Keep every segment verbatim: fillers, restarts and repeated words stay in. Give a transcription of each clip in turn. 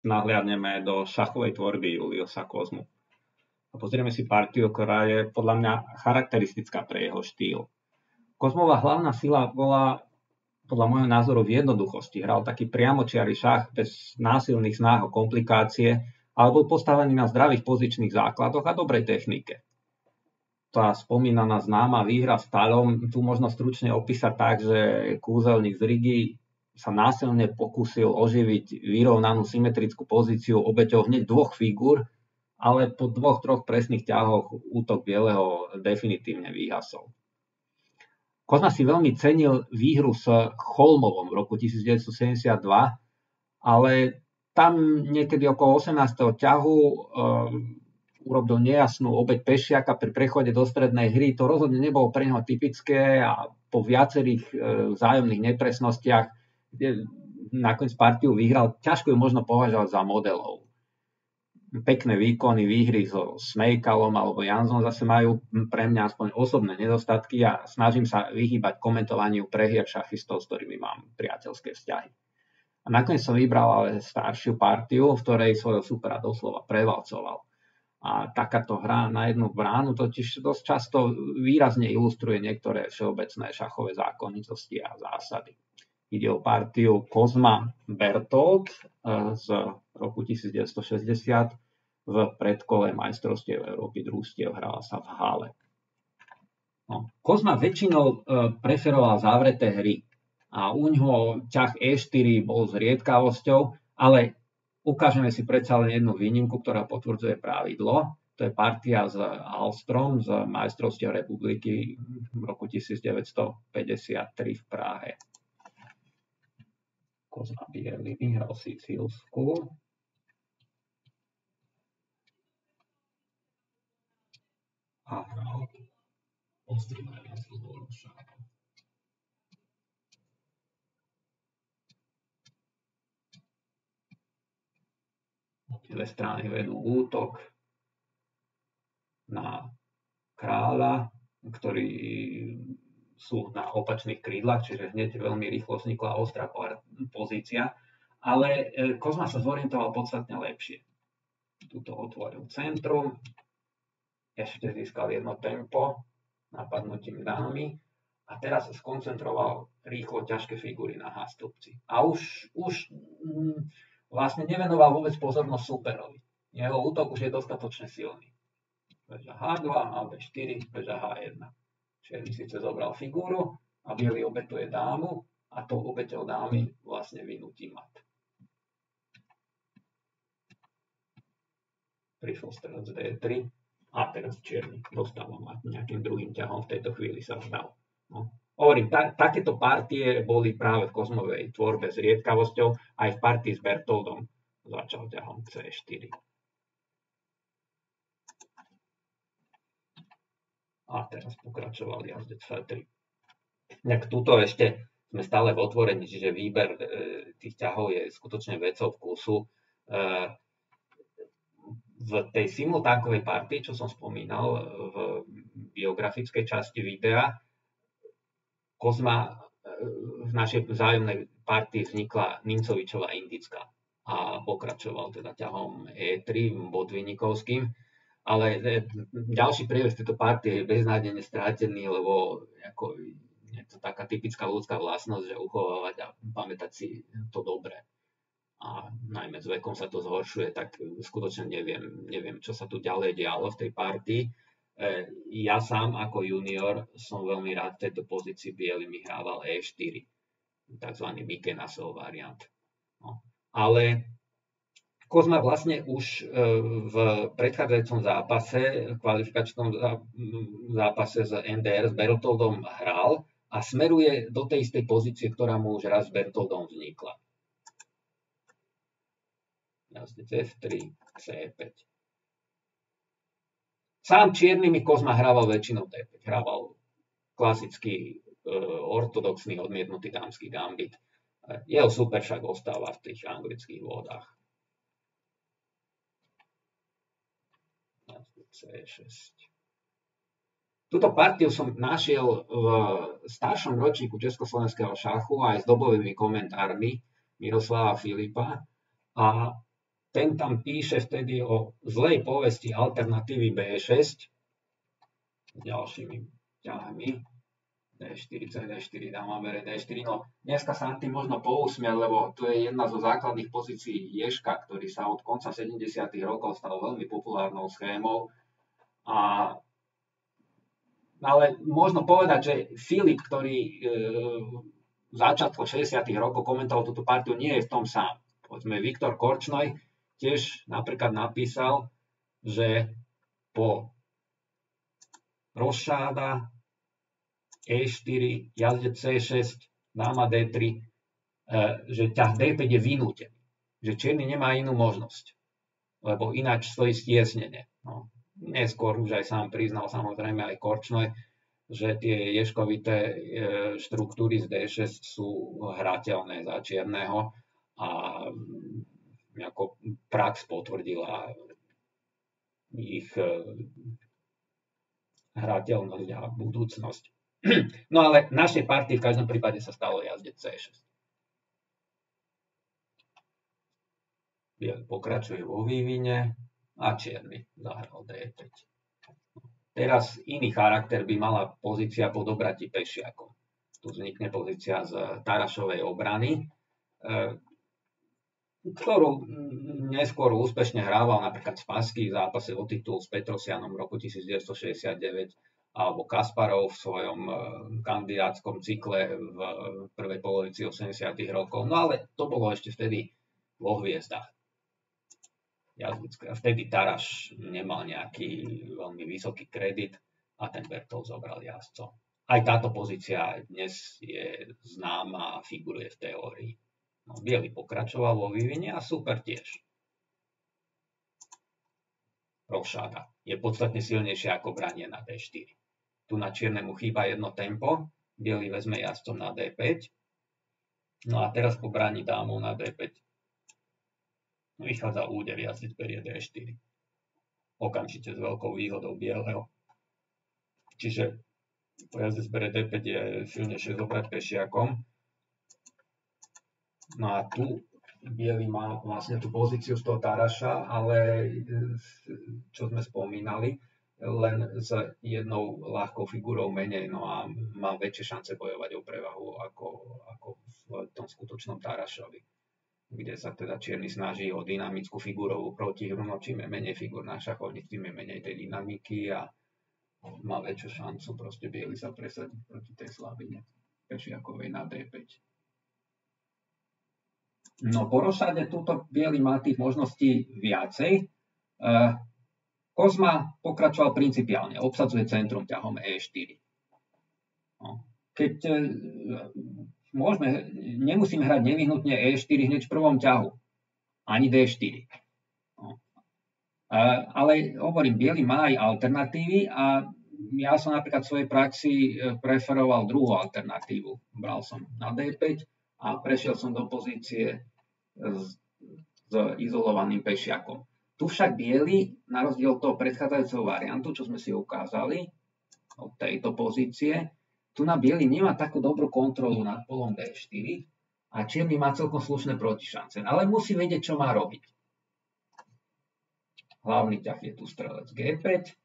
nahliadneme do šachovej tvorby Juliusa Kozmu. A pozrieme si partiu, ktorá je podľa mňa charakteristická pre jeho štýl. Kozmová hlavná sila bola podľa môjho názoru v jednoduchosti. Hral taký priamočiary šach bez násilných snách o komplikácie, ale bol postavený na zdravých pozičných základoch a dobrej technike. Tá spomínaná známa výhra s Talom tu možno stručne opísať tak, že kúzelník z Rigy sa násilne pokúsil oživiť vyrovnanú symetrickú pozíciu obeťou hneď dvoch figúr, ale po dvoch, troch presných ťahoch útok bieleho definitívne vyhasol. Kozma si veľmi cenil výhru s Cholmovom v roku devätnásťsedemdesiatdva, ale tam niekedy okolo osemnásteho ťahu e, urobil nejasnú obeť pešiaka pri prechode do strednej hry. To rozhodne nebolo pre neho typické a po viacerých e, vzájomných nepresnostiach, kde nakoniec partiu vyhral, ťažko ju možno považovať za modelov. Pekné výkony, výhry so Smejkalom alebo Janzom zase majú pre mňa aspoň osobné nedostatky a snažím sa vyhýbať komentovaniu prehier šachistov, s ktorými mám priateľské vzťahy. A nakoniec som vybral ale staršiu partiu, v ktorej svojho supera doslova prevalcoval. A takáto hra na jednu bránu totiž dosť často výrazne ilustruje niektoré všeobecné šachové zákonitosti a zásady. Ide o partiu Kozma Bertold z roku devätnásťstošesťdesiat v predkole majstrovstiev Európy družstiev, hrala sa v Halle. No, Kozma väčšinou preferoval zavreté hry a uňho ťah é štyri bol zriedkavosťou, ale ukážeme si predsa len jednu výnimku, ktorá potvrdzuje pravidlo. To je partia z Alstrom z majstrovstiev republiky v roku devätnásťstopäťdesiattri v Prahe. Kozma biely vyhral Sicílsku. A hral ostrý variant s dvorom šákom. Dve strany vedú útok na kráľa, ktorí sú na opačných krídlach, čiže hneď veľmi rýchlo vznikla ostrá pozícia, ale Kozma sa zorientoval podstatne lepšie. Tuto otvoril centrum, ešte získal jedno tempo napadnutím dámy a teraz sa skoncentroval rýchlo ťažké figúry na há stĺpci. A už, už mm, vlastne nevenoval vôbec pozornosť superovi. Jeho útok už je dostatočne silný. Veža há dva a bé štyri, veža há jeden. Čierny síce zobral figúru a biely obetuje dámu a tou obeťou dámy vlastne vynúti mat. Prišiel strelec dé tri a teraz čierny dostáva mat nejakým druhým ťahom, v tejto chvíli sa vzdal. No. Hovorím, ta, takéto partie boli práve v Kozmovej tvorbe s riedkavosťou, aj v partii s Bertoldom začal ťahom cé štyri. A teraz pokračoval jazdec ef tri. Tak tuto ešte sme stále v otvorení, čiže výber e, tých ťahov je skutočne vecou vkusu. E, v tej simultánkovej partii, čo som spomínal v biografickej časti videa, Kozma v našej vzájomnej partii vznikla Nimcovičová indická a pokračoval teda ťahom é tri bodvinikovským, ale ďalší priebeh tejto partie je beznádejne strátený, lebo ako, je to taká typická ľudská vlastnosť, že uchovávať a pamätať si to dobre. A najmä s vekom sa to zhoršuje, tak skutočne neviem, neviem čo sa tu ďalej dialo v tej partii. Ja sám ako junior som veľmi rád v tejto pozícii bielými hrával é štyri, takzvaný Mikenasov variant. No. Ale Kozma vlastne už v predchádzajúcom zápase, kvalifikačnom zápase z en dé er s Bertoldom hral a smeruje do tej istej pozície, ktorá mu už raz s Bertoldom vznikla. Jazdec ef tri, cé päť. Sám čiernymi Kozma hrával väčšinou té päť. Hrával klasický, e, ortodoxný, odmietnutý dámsky gambit. Jeho super však ostáva v tých anglických vodách. Jazdec cé šesť. Túto partiu som našiel v staršom ročníku československého šachu aj s dobovými komentármi Miroslava Filipa a ten tam píše vtedy o zlej povesti alternatívy bé šesť s ďalšími ťahmi. dé štyri, cé dé štyri, dáma bere dé štyri. No, dneska sa nad tým možno pousmiať, lebo to je jedna zo základných pozícií Ježka, ktorý sa od konca sedemdesiatych rokov stal veľmi populárnou schémou. A, ale možno povedať, že Filip, ktorý e, začiatkom šesťdesiatych rokov komentoval túto partiu, nie je v tom sám. Poďme, Viktor Korčnoj tiež napríklad napísal, že po rošáda é štyri, jazdec cé šesť, dáma dé tri, že ťah dé päť je vynútený. Že čierny nemá inú možnosť, lebo ináč stojí stiesnenie. No. Neskôr už aj sám priznal, samozrejme aj Korčnoj, že tie ježkovité štruktúry z dé šesť sú hrateľné za čierneho a ako prax potvrdila ich hrateľnosť a budúcnosť. No ale v našej partii v každom prípade sa stalo jazdec cé šesť. Pokračuje vo vývine a čierny zahral dé päť. Teraz iný charakter by mala pozícia pod obratí pešiakom. Tu vznikne pozícia z Tarašovej obrany, ktorú neskôr úspešne hrával napríklad Spassky v zápase o titul s Petrosianom v roku devätnásťstošesťdesiatdeväť alebo Kasparov v svojom kandidátskom cykle v prvej polovici osemdesiatych rokov. No ale to bolo ešte vtedy vo hviezdach. Vtedy Taraš nemal nejaký veľmi vysoký kredit a ten Bertol zobral jazdcov. Aj táto pozícia dnes je známa a figuruje v teórii. No, biely pokračoval vo vývine a super tiež. Rošáda je podstatne silnejšie ako branie na dé štyri. Tu na čiernemu chýba jedno tempo, biely vezme jazdcom na dé päť. No a teraz po braní dámov na dé päť vychádza úder, jazdec berie dé štyri. Okamžite s veľkou výhodou bieleho. Čiže jazdec berie dé päť je silnejšie zobrať pešiakom. No a tu biely má vlastne tú pozíciu z toho Taraša, ale čo sme spomínali, len s jednou ľahkou figurou menej, no a má väčšie šance bojovať o prevahu ako, ako v tom skutočnom Tarašovi, kde sa teda čierny snaží o dynamickú figurovú protihru, no čím je menej figur na šachovnici, tým je menej tej dynamiky a má väčšiu šancu proste biely sa presadiť proti tej slabine pešiakovej na dé päť. No po rošáde túto biely má tých možností viacej. Kozma pokračoval principiálne, obsadzuje centrum ťahom é štyri. No. Keď môžeme, nemusíme hrať nevyhnutne é štyri hneď v prvom ťahu, ani dé štyri. No. Ale hovorím, biely má aj alternatívy a ja som napríklad v svojej praxi preferoval druhú alternatívu. Bral som na dé päť a prešiel som do pozície s, s izolovaným pešiakom. Tu však biely, na rozdiel od toho predchádzajúceho variantu, čo sme si ukázali, od tejto pozície, tu na biely nemá takú dobrú kontrolu nad polom dé štyri a čierny má celkom slušné protišance, ale musí vedieť, čo má robiť. Hlavný ťah je tu strelec gé päť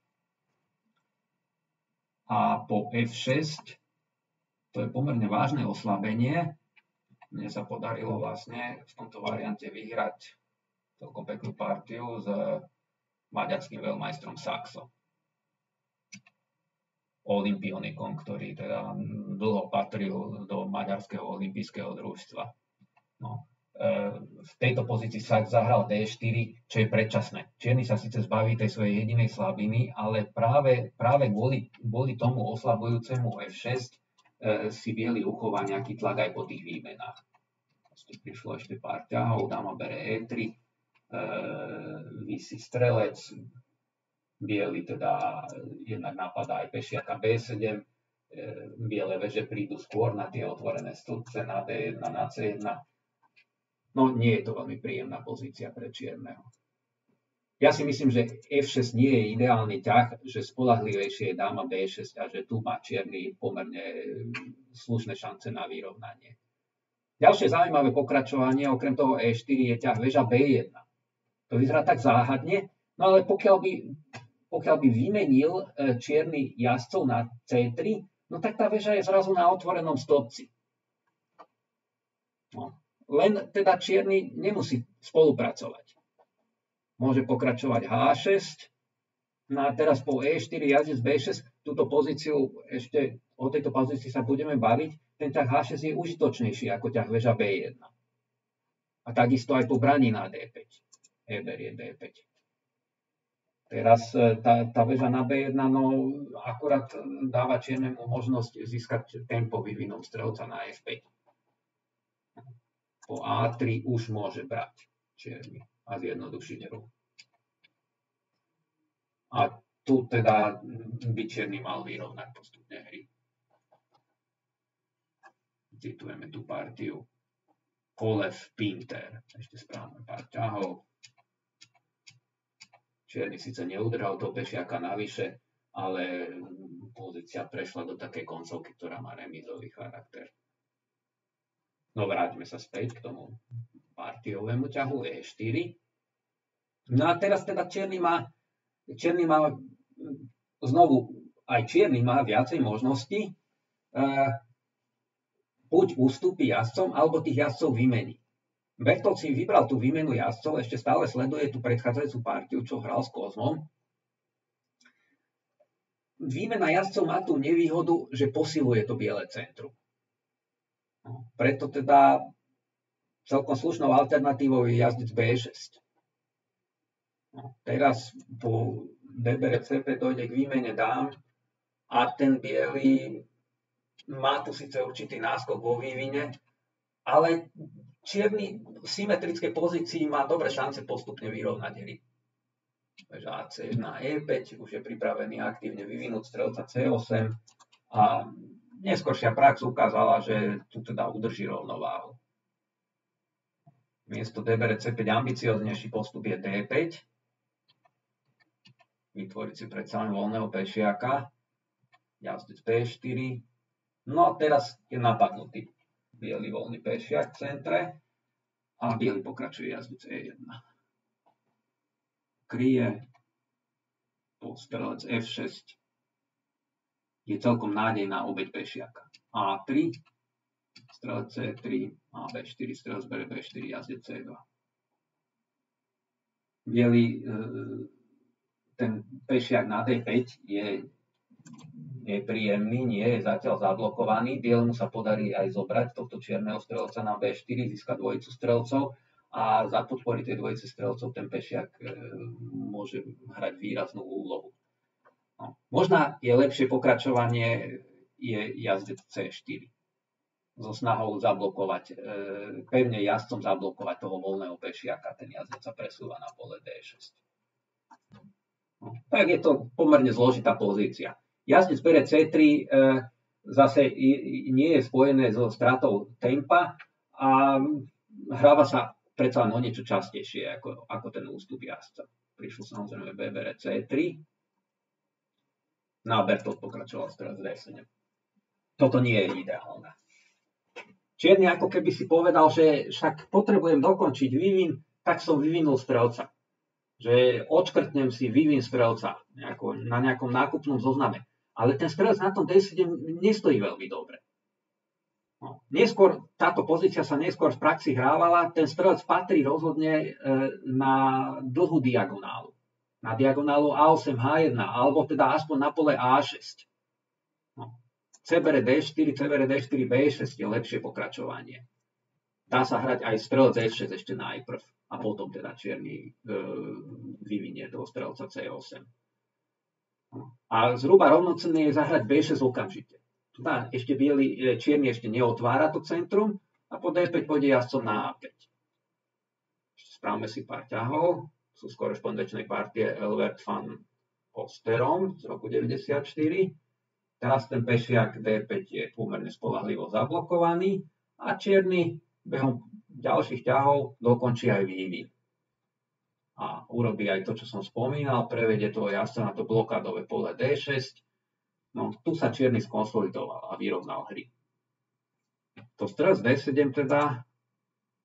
a po ef šesť, to je pomerne vážne oslabenie. Mne sa podarilo vlastne v tomto variante vyhrať celkom peknú partiu s maďarským veľmajstrom Saxom. Olympionikom, ktorý teda dlho patril do maďarského olympijského družstva. No, e, v tejto pozícii Sax zahral dé štyri, čo je predčasné. Čierny sa síce zbaví tej svojej jedinej slabiny, ale práve, práve kvôli, kvôli tomu oslabujúcemu ef šesť e, si biely uchová nejaký tlak aj po tých výmenách. Prišlo ešte pár ťahov, dáma bere é tri, e, visí strelec, biely teda jednak napadá aj pešiaka bé sedem, e, biele veže prídu skôr na tie otvorené stĺpce na dé jedna, na cé jedna. No nie je to veľmi príjemná pozícia pre čierneho. Ja si myslím, že ef šesť nie je ideálny ťah, že spoľahlivejšie je dáma bé šesť a že tu má čierny pomerne slušné šance na vyrovnanie. Ďalšie zaujímavé pokračovanie, okrem toho é štyri, je ťah väža bé jedna. To vyzerá tak záhadne, no ale pokiaľ by, pokiaľ by vymenil čierny jazdcov na cé tri, no tak tá väža je zrazu na otvorenom stĺpci. No. Len teda čierny nemusí spolupracovať. Môže pokračovať há šesť, no a teraz po é štyri jazdec bé šesť, túto pozíciu, ešte o tejto pozícii sa budeme baviť, ten ťah há šesť je užitočnejší ako ťah väža bé jeden. A takisto aj po braní na dé päť. E berie dé päť. Teraz tá, tá väža na bé jeden no, akurát dáva čiernemu možnosť získať tempo vývinom strelca na ef päť. Po á tri už môže brať čierny a zjednodušiť hru. A tu teda by čierny mal vyrovnať postupne hry. Citujeme tú partiu. Kolev, Pinter, ešte správne pár ťahov. Čierny síce neudržal do pešiaka navyše, ale pozícia prešla do takej koncovky, ktorá má remízový charakter. No vráťme sa späť k tomu partiovému ťahu é štyri. No a teraz teda čierny má, čierny má znovu, aj čierny má viacej možností, uh, buď ústupy jazdcom, alebo tých jazdcov vymení. Bertolt si vybral tú výmenu jazdcov, ešte stále sleduje tú predchádzajúcu partiu, čo hral s Kozmom. Výmena jazdcov má tú nevýhodu, že posiluje to biele centrum. No, preto teda celkom slušnou alternatívou je jazdec bé šesť. No, teraz po dé bé er cé pé dojde k výmene dám a ten biely má tu síce určitý náskok vo vývine, ale čierny v symetrickej pozícii má dobré šance postupne vyrovnať hry. Takže á cé jedna é päť už je pripravený aktívne vyvinúť strelca cé osem a neskoršia prax ukázala, že tu teda udrží rovnováhu. Miesto dé bé er cé päť ambicioznejší postup je dé päť. Vytvoriť si predsa len voľného pešiaka. Jazdec bé štyri. No a teraz je napadnutý biely voľný pešiak v centre a biely pokračuje jazdec é jeden. Kryje po strelec ef šesť. Je celkom nádej na obeť pešiaka. á tri, strelec cé tri, a bé štyri, strelec berie bé štyri, jazdec cé dva. Bielý, ten pešiak na dé päť je nepríjemný, nie je zatiaľ zablokovaný. Bielemu sa podarí aj zobrať tohto čierneho strelca na bé štyri, získať dvojicu strelcov a za podpory tej dvojice strelcov ten pešiak môže hrať výraznú úlohu. No. Možná je lepšie pokračovanie je jazdec cé štyri. So snahou zablokovať, e, pevne jazdcom zablokovať toho voľného pešiaka. Ten jazdec sa presúva na pole dé šesť. No. Tak je to pomerne zložitá pozícia. Jazdec berie cé tri, e, zase i, nie je spojené so stratou tempa a hráva sa predsa len o niečo častejšie ako, ako ten ústup jazdca. Prišlo samozrejme bé berie cé tri. Na Bertolt pokračoval teraz dé sedem. Toto nie je ideálne. Čierny ako keby si povedal, že však potrebujem dokončiť vývin, tak som vyvinul strelca. Že odškrtnem si vývin strelca nejako, na nejakom nákupnom zozname. Ale ten strelec na tom dé sedem nestojí veľmi dobre. No. Neskôr, táto pozícia sa neskôr v praxi hrávala, ten strelec patrí rozhodne e, na dlhú diagonálu. Na diagonálu á osem há jeden, alebo teda aspoň na pole á šesť. No. C bere dé štyri, C bere dé štyri, bé šesť je lepšie pokračovanie. Dá sa hrať aj strelec ef šesť ešte najprv a potom teda čierny e, vyvinie toho strelca cé osem. No. A zhruba rovnocenné je zahrať bé šesť okamžite. Teda ešte biely, čierny ešte neotvára to centrum a po dé päť pôjde jazdcom na á päť. Ešte správame si pár ťahov. Sú z korešpondenčnej partie Elbert van Osterom z roku deväťdesiatštyri. Teraz ten pešiak dé päť je pomerne spoľahlivo zablokovaný a čierny behom ďalších ťahov dokončí aj vývin. A urobí aj to, čo som spomínal, prevedie toho jazdca na to blokádové pole dé šesť. No, tu sa čierny skonsolidoval a vyrovnal hry. To strelec dé sedem teda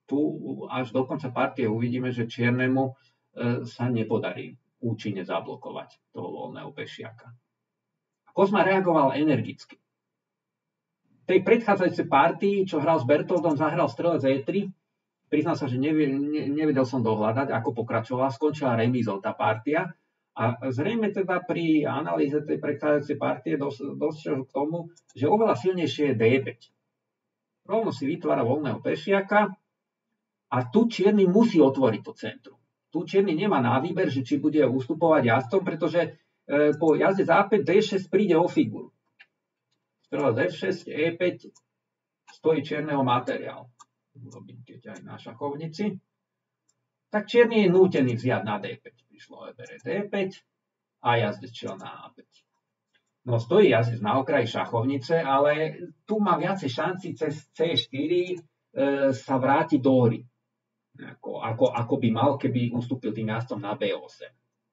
tu až do konca partie uvidíme, že čiernemu e, sa nepodarí účinne zablokovať toho voľného pešiaka. Kozma reagoval energicky. V tej predchádzajúcej partii, čo hral s Bertoldom, zahral strelec é tri. Priznám sa, že nevedel som dohľadať, ako pokračovala. Skončila remízou tá partia. A zrejme teda pri analýze tej predchádzajúcej partie došiel k tomu, že oveľa silnejšie je dé päť. Rovno si vytvára voľného pešiaka a tu čierny musí otvoriť to centrum. Tu čierny nemá na výber, že či bude ustupovať jazdcom, pretože po jazde á päť dé šesť príde o figuru. Strelec ef šesť, é päť, stojí čierneho materiál. Urobím keď aj na šachovnici. Tak čierny je nútený vziať na dé päť. Prišlo bere dé päť a jazdec šiel na á päť. No stojí jazdec na okraji šachovnice, ale tu má viacej šanci cez cé štyri e, sa vrátiť do hry. Ako, ako, ako by mal, keby ustúpil tým jazdcom na bé osem.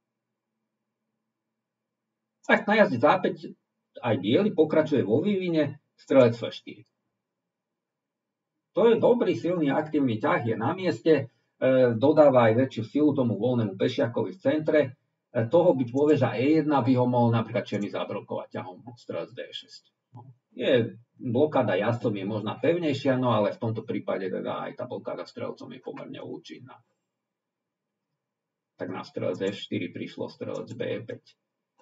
Tak na jazdec á päť aj biely pokračuje vo vývine, strelec ef štyri. To je dobrý, silný, aktívny ťah, je na mieste, e, dodáva aj väčšiu silu tomu voľnému pešiakovi v centre. E, toho byť poveža é jedna by ho mohol napríklad čierny zablokovať ťahom strelec dé šesť. No. Je, blokáda jazdcom je možná pevnejšia, no ale v tomto prípade teda aj tá blokáda strelcom je pomerne účinná. Tak na strelec ef štyri prišlo strelec bé päť.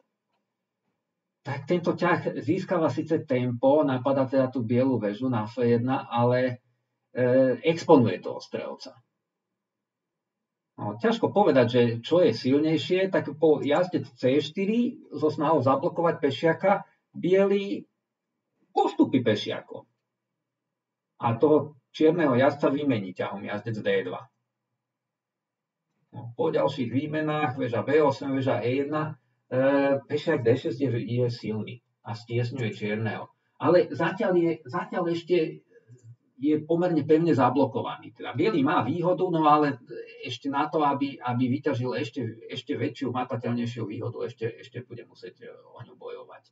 Tak tento ťah získava síce tempo, napadá teda tú bielu väžu na ef jedna, ale e, exponuje toho strelca. No, ťažko povedať, že čo je silnejšie, tak po jazde cé štyri so snahou zablokovať pešiaka, biely postupí pešiakom. A toho čierneho jazdca vymení ťahom jazdec dé dva. No, po ďalších výmenách väža bé osem, väža é jedna, pešiak dé šesť je, je silný a stiesňuje čierneho. Ale zatiaľ, je, zatiaľ ešte je pomerne pevne zablokovaný. Teda biely má výhodu, no ale ešte na to, aby, aby vyťažil ešte, ešte väčšiu, matateľnejšiu výhodu, ešte, ešte bude musieť o ňu bojovať.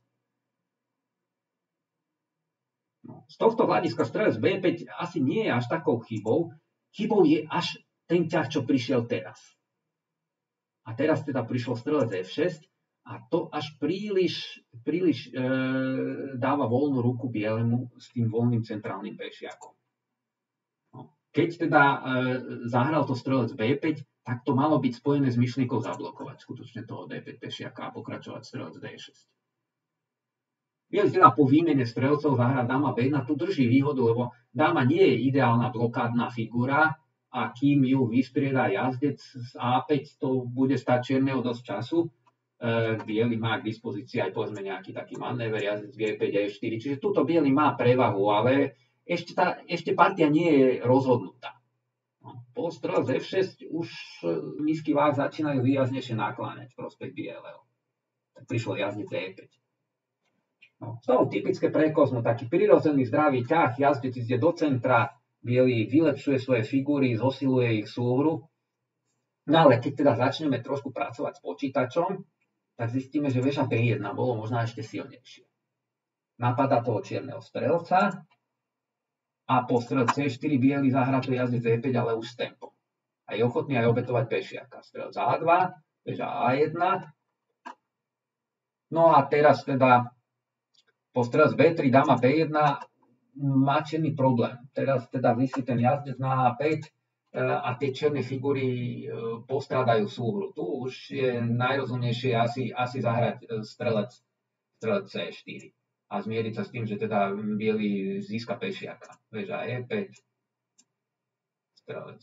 No, z tohto hľadiska strelec bé päť asi nie je až takou chybou. Chybou je až ten ťah, čo prišiel teraz. A teraz teda prišlo strelec ef šesť, a to až príliš, príliš e, dáva voľnú ruku bielemu s tým voľným centrálnym pešiakom. No. Keď teda e, zahral to strelec bé päť, tak to malo byť spojené s myšlienkou zablokovať skutočne toho dé päť pešiaka a pokračovať strelec dé šesť. Bielý teda po výmene strelcov zahrá dáma bé jedna, tu drží výhodu, lebo dáma nie je ideálna blokádna figura a kým ju vystrieda jazdec z á päť, to bude stať čierneho dosť času. Biely má k dispozícii aj povedzme nejaký taký manéver, jazdec gé päť, é štyri, čiže túto biely má prevahu, ale ešte, tá, ešte partia nie je rozhodnutá. No, po strelec ef šesť už nízky váh začínajú výraznejšie nakláňať v prospech bieleho. Tak prišlo jazdec é päť. No, znovu typické pre Kozmu, taký prirodzený zdravý ťah, jazdec ide do centra, biely vylepšuje svoje figúry, zosiluje ich súhru. No ale keď teda začneme trošku pracovať s počítačom, tak zistíme, že väža bé jedna bolo možno ešte silnejšie. Napadá toho čierneho strelca a po strelci cé štyri biely zahrá tu jazdec é päť, ale už s tempom. A je ochotný aj obetovať pešiaka. Strelec á dva, väža á jedna. No a teraz teda po strelec bé tri, dáma bé jedna má čierny problém. Teraz teda visí ten jazdec na á päť, a tie čierne figúry postrádajú súhru. Tu už je najrozumnejšie asi, asi zahrať strelec, strelec cé štyri a zmieriť sa s tým, že teda biely získa pešiaka. Väža é päť, strelec,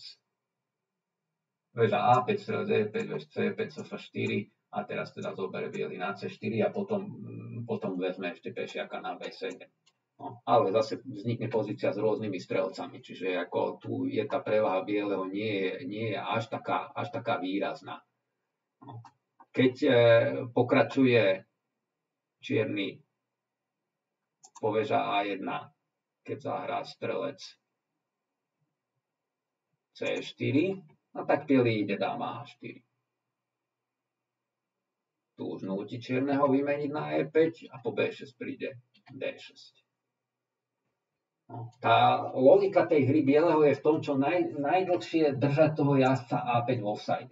väža á päť, strelec é päť, väža cé päť, ef štyri a teraz teda zoberie biely na cé štyri a potom, potom vezme ešte pešiaka na bé sedem. No, ale zase vznikne pozícia s rôznymi strelcami, čiže ako tu je tá prevaha bieleho nie je, nie je až, taká, až taká výrazná. No. Keď e, pokračuje čierny po väža á jedna, keď zahrá strelec cé štyri, no tak biely ide dáma á štyri. Tu už núti čierneho vymeniť na é päť a po bé šesť príde dé šesť. No, tá logika tej hry bieleho je v tom, čo naj, najdlhšie držať toho jazdca á päť v offside.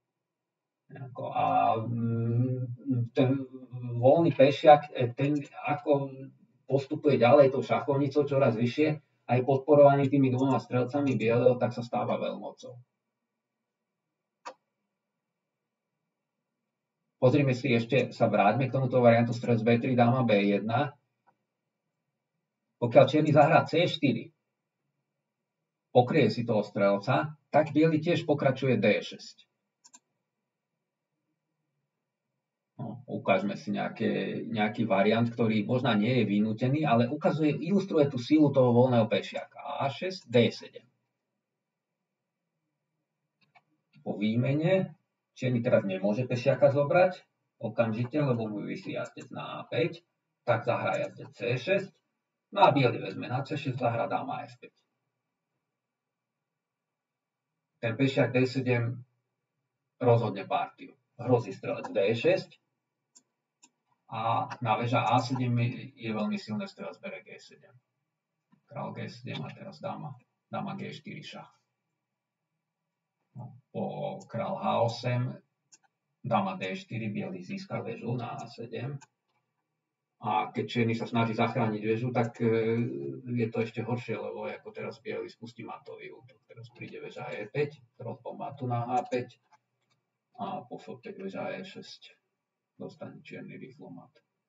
A ten voľný pešiak, ten ako postupuje ďalej tou šachovnicou čoraz vyššie, aj podporovaný tými dvoma strelcami bieleho, tak sa stáva veľmocou. Pozrime si ešte, sa vráťme k tomuto variantu strelec bé tri, dáma bé jedna. Pokiaľ čierny zahrá cé štyri, pokrie si toho strelca, tak biely tiež pokračuje dé šesť. No, ukážme si nejaké, nejaký variant, ktorý možno nie je vynútený, ale ukazuje, ilustruje tú sílu toho voľného pešiaka. á šesť, dé sedem. Po výmene čierny teraz nemôže pešiaka zobrať okamžite, lebo mu vyslí jazdec na á päť, tak zahrá jazdec cé šesť, no a biely vezme na cé šesť, zahrá dáma ef päť. Ten pešiak dé sedem rozhodne partiu. Hrozí strelec dé šesť a na väža á sedem je veľmi silné, strelec bere gé sedem. Král gé sedem a teraz dáma, dáma gé štyri šach. No, po král há osem, dáma dé štyri, biely získa väžu na á sedem. A keď čierny sa snaží zachrániť väžu, tak je to ešte horšie, lebo ako teraz biely spustí matový útok. Teraz príde väža é päť, hrozbou matu na há päť a po ef päť väža é šesť. Dostane čierny rýchlo mat.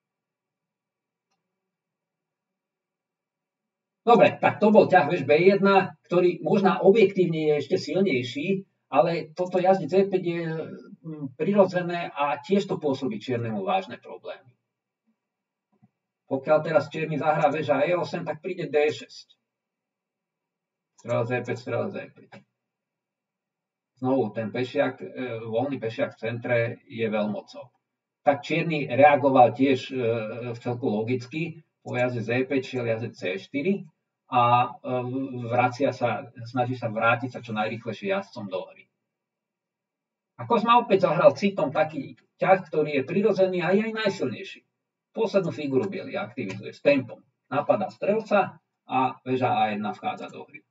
Dobre, tak to bol ťah väž bé jedna, ktorý možno objektívne je ešte silnejší, ale toto jazdec é päť je prirodzené a tiež to pôsobí čiernemu vážne problémy. Pokiaľ teraz čierny zahrá väža é osem, tak príde dé šesť. Strelec é päť, strelec é päť. Znovu, ten pešiak, voľný pešiak v centre je veľmocou. Tak čierny reagoval tiež v celku logicky, po jazdec é päť šiel jazdec cé štyri a vracia sa, snaží sa vrátiť sa čo najrýchlejšie jazdcom do hry. A Kozma opäť zahral citom taký ťah, ktorý je prirodzený a je aj najsilnejší. Poslednú figuru biely aktivizuje s tempom. Napadá strelca a väža á jedna vchádza do hry.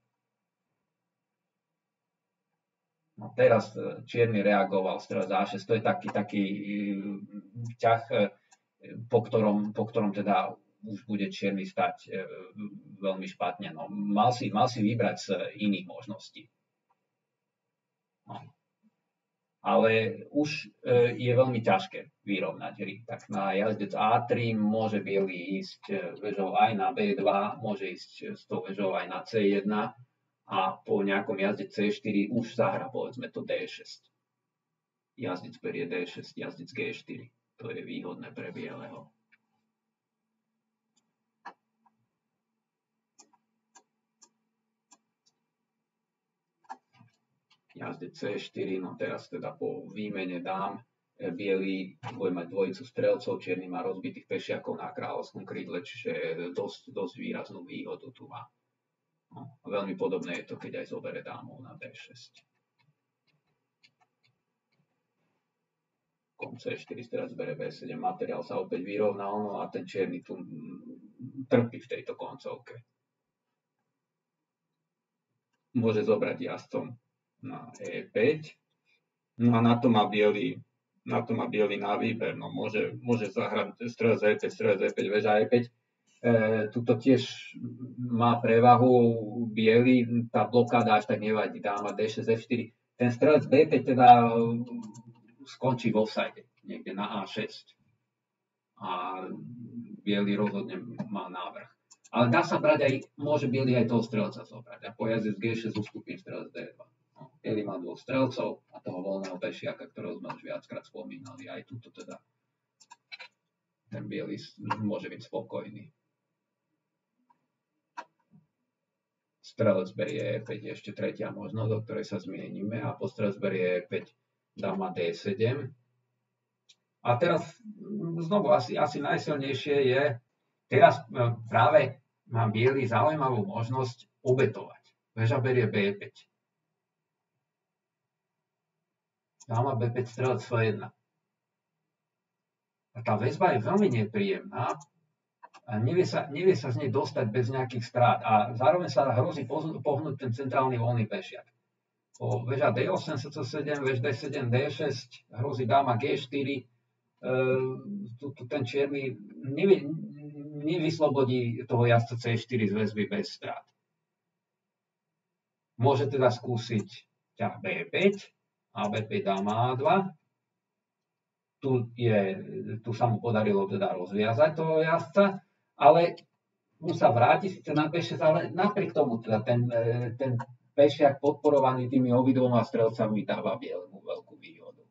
No teraz čierny reagoval strelec á šesť, to je taký, taký ťah, po ktorom, po ktorom teda už bude čierny stať veľmi špatne. No, mal, si, mal si vybrať z iných možností. No. Ale už je veľmi ťažké vyrovnať hry. Tak na jazdec á tri môže biely ísť väžou aj na bé dva, môže ísť s tou väžou aj na cé jedna, a po nejakom jazde cé štyri už zahra, povedzme, to dé šesť. Jazdec berie dé šesť, jazdec gé štyri. To je výhodné pre bieleho. Jazdec cé štyri, no teraz teda po výmene dám, biely bude mať dvojicu strelcov, čierny má rozbitých pešiakov na kráľovskom krídle, čiže dosť, dosť výraznú výhodu tu má. No, veľmi podobné je to, keď aj zobere dámov na dé šesť. Kon cé štyri, teraz bere bé sedem, materiál sa opäť vyrovnal, no a ten čierny tu trpí v tejto koncovke. Môže zobrať jazdcom na é päť, no a na to má biely, na to má biely na výber, no môže, môže zahrať strelec é päť, strelec é päť, väža é päť. E, tuto tiež má prevahu biely, tá blokáda až tak nevadí, dáma dé šesť, ef štyri. Ten strelec bé päť teda skončí v offside, niekde na á šesť. A biely rozhodne má návrh. Ale dá sa brať aj, môže biely aj toho strelca zobrať. A po jazdec gé šesť ustúpi strelec dé dva. No, biely má dvoch strelcov a toho voľného pešiaka, ktorého sme už viackrát spomínali. Aj tuto teda ten biely môže byť spokojný. Strelec berie é päť, ešte tretia možnosť, o ktorej sa zmienime, a po strelec berie é päť, dáma dé sedem. A teraz znovu asi, asi najsilnejšie je, teraz práve má biely zaujímavú možnosť obetovať. Väža berie bé päť. Dáma bé päť, strelec ef jedna. A tá väzba je veľmi nepríjemná, a nevie sa, nevie sa z nej dostať bez nejakých strát a zároveň sa hrozí pohnúť ten centrálny voľný pešiak. Po veža dé osem, es cé sedem, vež dé sedem, dé šesť, hrozí dáma gé štyri, e, tu, tu ten čierny nevie, nevyslobodí toho jazdca cé štyri z väzby bez strát. Môže teda skúsiť ťah bé päť, a bé päť dáma á dva. Tu, je, tu sa mu podarilo teda rozviazať toho jazdca, ale mu sa vráti síce na bé šesť, ale napriek tomu teda ten, ten pešiak podporovaný tými obidvoma strelcami dáva bielemu veľkú výhodu.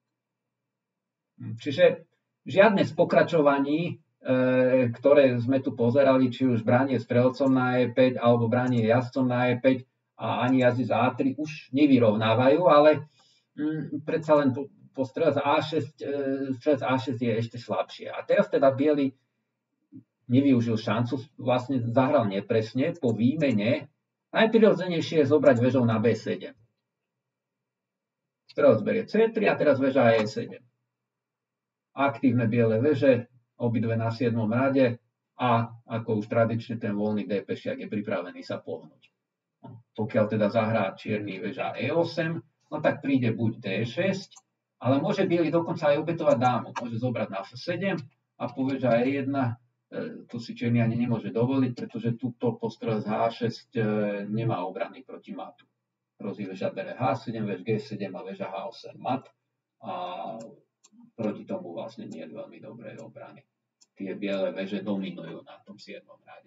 Čiže žiadne z pokračovaní, e, ktoré sme tu pozerali, či už branie strelcom na é päť alebo branie jazdcom na é päť a ani jazdy za á tri už nevyrovnávajú, ale mm, predsa len po, po strelec á šesť, e, strelec á šesť je ešte slabšie. A teraz teda biely nevyužil šancu, vlastne zahral nepresne, po výmene najprirodzenejšie je zobrať vežou na bé sedem. Strelec berie cé tri a teraz veža é sedem. Aktívne biele veže, obidve na siedmom rade a ako už tradične ten voľný dé pešiak je pripravený sa pohnúť. Pokiaľ teda zahrá čierny veža é osem, no tak príde buď dé šesť, ale môže biely dokonca aj obetovať dámu. Môže zobrať na ef sedem a po veža é jeden, tu si čierny ani nemôže dovoliť, pretože túto postrelec há šesť nemá obrany proti matu. Hrozí veža bere há sedem, vež gé sedem a veža há osem mat a proti tomu vlastne nie je veľmi dobré obrany. Tie biele veže dominujú na tom siedmom rade.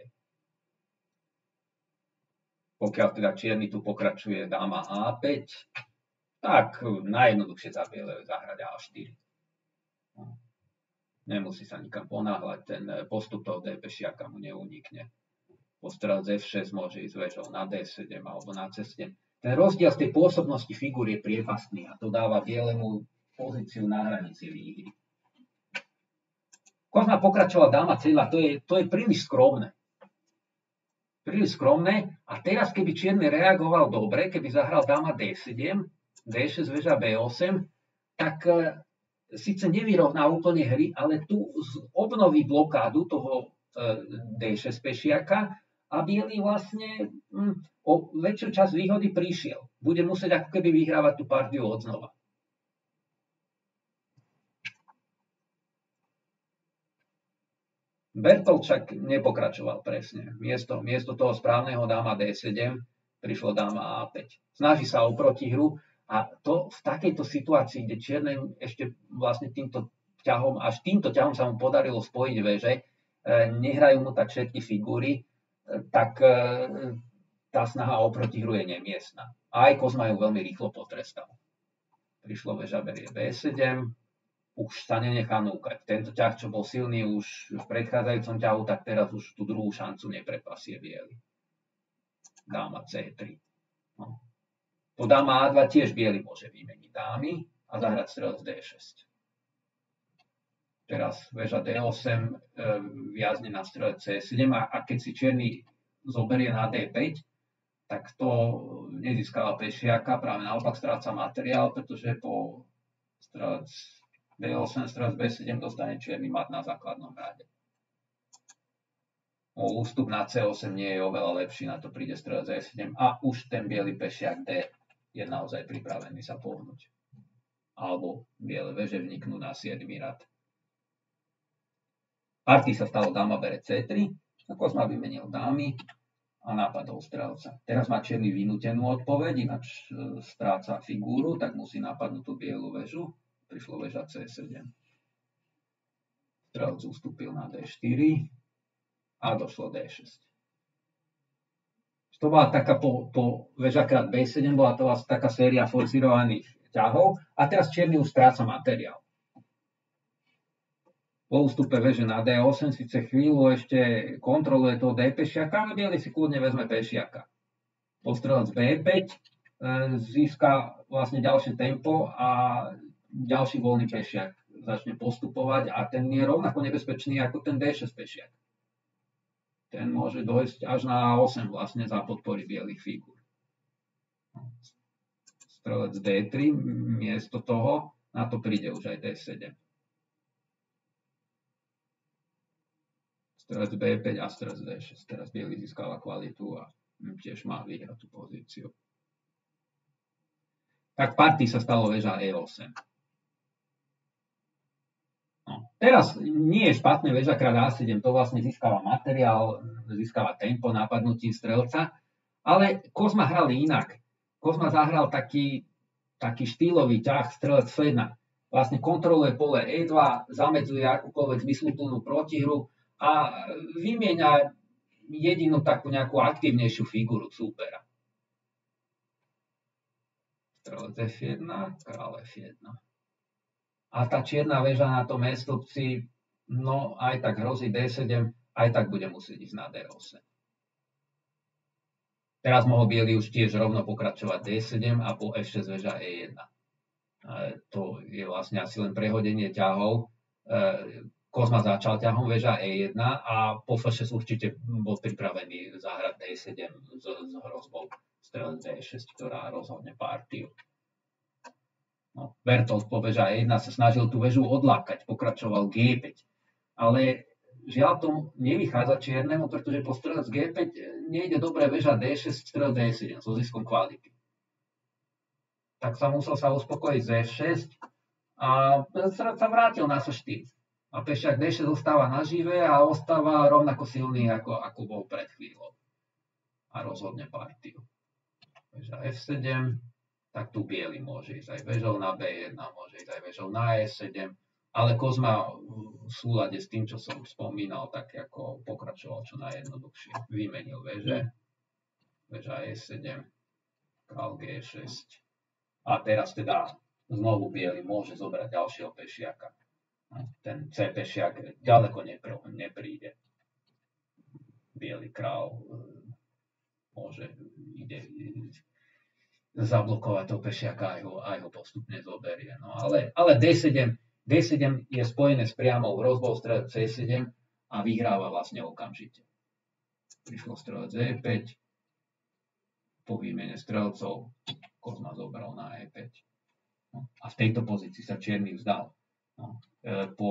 Pokiaľ teda čierny tu pokračuje dáma á päť, tak najjednoduchšie za biele zahrať á štyri. Nemusí sa nikam ponáhľať, ten postup toho dé pešiaka mu neunikne. Postrelec ef šesť môže ísť vežou na dé sedem alebo na cé sedem. Ten rozdiel z tej pôsobnosti figúr je priepastný a to dáva bielemu pozíciu na hranici výhry. Kozma pokračovala dáma cé dva, to je, to je príliš skromné. Príliš skromné a teraz keby čierny reagoval dobre, keby zahral dáma dé sedem, dé šesť veža bé osem, tak e, síce nevyrovná úplne hry, ale tu obnoví blokádu toho e, dé šesť pešiaka a biely vlastne hm, o väčšiu časť výhody prišiel. Bude musieť ako keby vyhrávať tú partiu odznova. Bertolt však nepokračoval presne. Miesto, miesto toho správneho dáma dé sedem prišlo dáma á päť. Snaží sa o protihru a to v takejto situácii, kde čierne ešte vlastne týmto ťahom, až týmto ťahom sa mu podarilo spojiť veže, nehrajú mu tak všetky figúry, tak tá snaha o protihru je nemiestna. A aj Kozma ju veľmi rýchlo potrestal. Prišlo veža berie bé sedem, už sa nenechá núkať. Tento ťah, čo bol silný už v predchádzajúcom ťahu, tak teraz už tú druhú šancu neprepasie biely. Dáma cé tri. No. Po dáma á dva tiež biely môže vymeniť dámy a zahrať strelec dé šesť. Teraz veža dé osem e, viazne na strelec cé sedem a, a keď si čierny zoberie na dé päť, tak to nezískava pešiaka, práve naopak stráca materiál, pretože po strelec dé osem, strelec bé sedem dostane čierny mat na základnom rade. O ústup na cé osem nie je oveľa lepší, na to príde strelec é sedem a už ten biely pešiak D je naozaj pripravený sa pohnúť. Alebo biele veže vniknú na siedmy rad. Partii sa stalo dáma bere cé tri, a Kozma vymenil dámy a napadol strelca. Teraz má čierny vynútenú odpoveď, ináč stráca figúru, tak musí napadnúť tú bielu väžu. Prišlo väža cé sedem. Strelec ustúpil na dé štyri a došlo dé šesť. To bola taká po, po väža krát bé sedem, bola to vlastne taká séria forcírovaných ťahov a teraz čierny už stráca materiál. Po ústupe veže na dé osem síce chvíľu ešte kontroluje toho dé pešiaka, ale biely si kľudne vezme pešiaka. Postrelec bé päť e, získa vlastne ďalšie tempo a ďalší voľný pešiak začne postupovať a ten je rovnako nebezpečný ako ten dé šesť pešiak. Ten môže dojsť až na osem vlastne za podpory bielých figúr. Strelec dé tri, miesto toho, na to príde už aj dé sedem. strelec bé päť a strelec dé šesť. Teraz bielý získava kvalitu a tiež má vyhrať tú pozíciu. Tak v partii sa stalo väža é osem. No. Teraz nie je špatné väža kráľ á sedem, to vlastne získava materiál, získava tempo napadnutím strelca, ale Kozma hral inak. Kozma zahral taký, taký štýlový ťah strelec ef jedna. Vlastne kontroluje pole é dva, zamedzuje akúkoľvek zmysluplnú protihru a vymieňa jedinú takú nejakú aktívnejšiu figuru súpera. Strelec ef jedna, kráľ ef jedna. A tá čierna väža na tom é stĺpci, no aj tak hrozí dé sedem, aj tak bude musieť ísť na dé osem. Teraz mohol biely už tiež rovno pokračovať dé sedem a po ef šesť väža é jedna. E, to je vlastne asi len prehodenie ťahov. E, Kozma začal ťahom väža é jedna a po ef šesť určite bol pripravený zahrať dé sedem s, s hrozbou strelec dé šesť, ktorá rozhodne partiu. No, Bertolt po väža é jedna sa snažil tú väžu odlákať, pokračoval gé päť. Ale žiaľ tomu nevychádza čiernemu, pretože po strelec gé päť nejde dobre väža dé šesť, strelec dé sedem so ziskom kvality. Tak sa musel sa uspokojiť z ef šesť a strelec sa vrátil na ef štyri. A pešiak dé šesť zostáva nažive a ostáva rovnako silný, ako, ako bol pred chvíľou. A rozhodne partiu. Väža ef sedem, tak tu biely môže ísť aj väžou na bé jeden, môže ísť aj väžou na é sedem, ale Kozma v súlade s tým, čo som spomínal, tak ako pokračoval čo najjednoduchšie. Vymenil väže, väža é sedem, král gé šesť. A teraz teda znovu biely môže zobrať ďalšieho pešiaka. Ten C pešiak ďaleko nepríde. Biely král môže ide zablokovať toho pešiaka a ho, aj ho postupne zoberie. No ale, ale dé sedem, dé sedem je spojené s priamou hrozbou strelec cé sedem a vyhráva vlastne okamžite. Prišlo strelec é päť, po výmene strelcov Kozma zobral na é päť. No, a v tejto pozícii sa čierny vzdal. No, e, po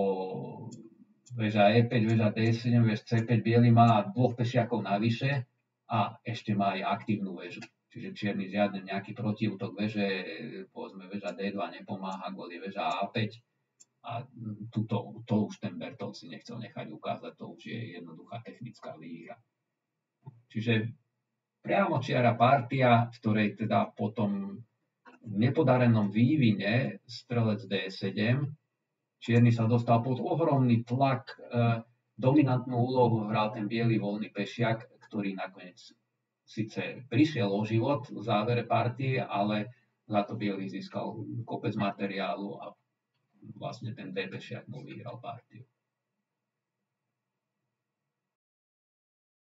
väža é päť, väža dé sedem, väž cé päť biely má dvoch pešiakov navyše a ešte má aj aktívnu väžu. Čiže čierny žiadny nejaký protiútok väže, povedzme väža dé dva nepomáha, kvôli väža á päť a tuto, to už ten Bertolt si nechcel nechať ukázať, to už je jednoduchá technická výhra. Čiže priamočiara partia, v ktorej teda potom v nepodarenom vývine strelec dé sedem, čierny sa dostal pod ohromný tlak, e, dominantnú úlohu hral ten biely voľný pešiak, ktorý nakoniec síce prišiel o život v závere partie, ale za to biely získal kopec materiálu a vlastne ten dé pešiak mu vyhral partiu.